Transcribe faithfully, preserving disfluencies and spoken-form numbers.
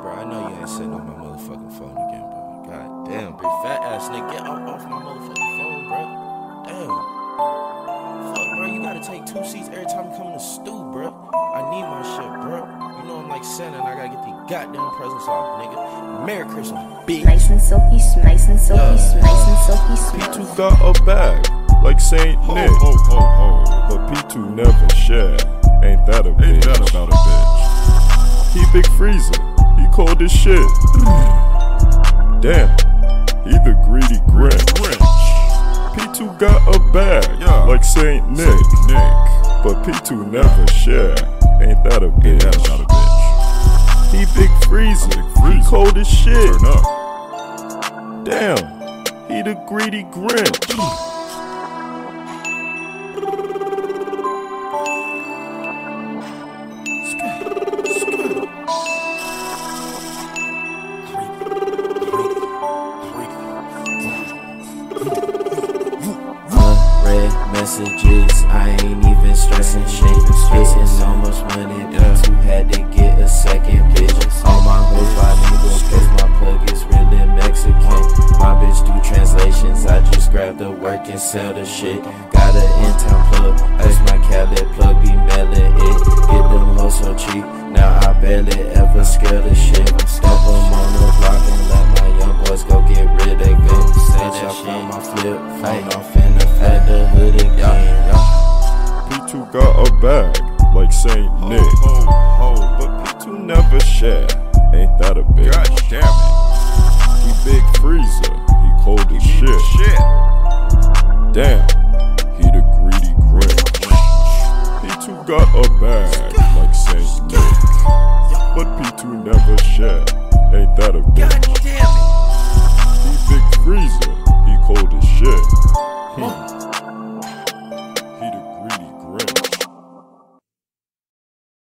bro, I know you ain't sitting on my motherfucking phone again, bro. God damn, big fat ass nigga, get off, off my motherfucking phone, bro. Damn. Fuck, bro, you gotta take two seats every time you come in the stew, bro. I need my shit, bro. You know I'm like Santa and I gotta get these goddamn presents off, nigga. Merry Christmas, bitch. Nice and silky, nice and silky, uh, nice and silky smooth. P two got a bag, like Saint ho, Nick. Ho, ho, ho. But P two never share. Ain't that a bitch? Ain't that about a bitch? He Big Freezer, he cold as shit. Damn, he the greedy Grinch. P two got a bag, yeah, like Saint Nick. Saint Nick. But P two never share. Ain't that a bitch? Ain't that about a bitch? He Big Freezer, Big Freezer. he cold as shit. Turn up. Damn, he the greedy Grinch. Messages, I ain't even stressing shit. Facing so much money, yeah. P two had to get a second bitch. All my hoes bilingual, cause my plug is really Mexican. My bitch do translations, I just grab the work and sell the shit. Got an in-town plug, that's my Cali plug, be mailing it. Get them hoes so cheap, now I barely ever scale the shit. Stop them on the block and let my young boys go get rid of it. Snatch off on my flip phone, I'm finna fat the hood again. P two got a bag, like Saint Nick. Ho, ho, ho. But P two never share. Ain't that a bitch? God damn it. He Big Freezer, he cold as He shit. shit. Damn, he the greedy Grinch. P two got a bag, like Saint Nick. But P two never share. Ain't that a bitch? God damn it. He Big Freezer, he cold as shit.